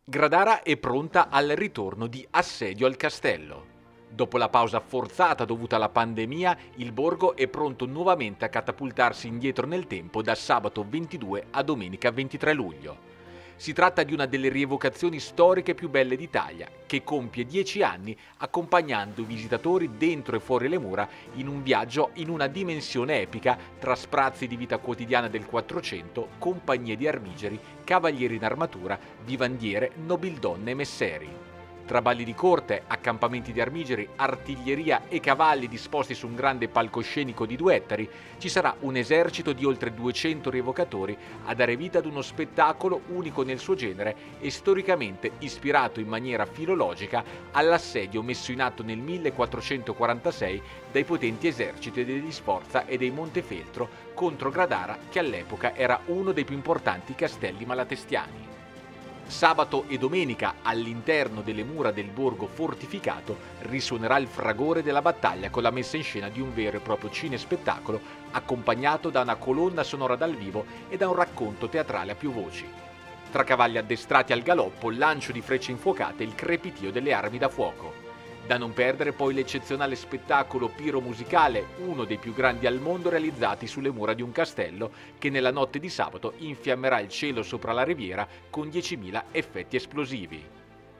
Gradara è pronta al ritorno di Assedio al castello. Dopo la pausa forzata dovuta alla pandemia, il borgo è pronto nuovamente a catapultarsi indietro nel tempo da sabato 22 a domenica 23 luglio. Si tratta di una delle rievocazioni storiche più belle d'Italia, che compie 10 anni accompagnando i visitatori dentro e fuori le mura in un viaggio in una dimensione epica tra sprazzi di vita quotidiana del Quattrocento, compagnie di armigeri, cavalieri in armatura, vivandiere, nobildonne e messeri. Tra balli di corte, accampamenti di armigeri, artiglieria e cavalli disposti su un grande palcoscenico di 2 ettari, ci sarà un esercito di oltre 200 rievocatori a dare vita ad uno spettacolo unico nel suo genere e storicamente ispirato in maniera filologica all'assedio messo in atto nel 1446 dai potenti eserciti degli Sforza e dei Montefeltro contro Gradara, che all'epoca era uno dei più importanti castelli malatestiani. Sabato e domenica, all'interno delle mura del borgo fortificato, risuonerà il fragore della battaglia con la messa in scena di un vero e proprio cinespettacolo, accompagnato da una colonna sonora dal vivo e da un racconto teatrale a più voci. Tra cavalli addestrati al galoppo, lancio di frecce infuocate e il crepitio delle armi da fuoco. Da non perdere poi l'eccezionale spettacolo piro-musicale, uno dei più grandi al mondo realizzati sulle mura di un castello, che nella notte di sabato infiammerà il cielo sopra la riviera con 10.000 effetti esplosivi.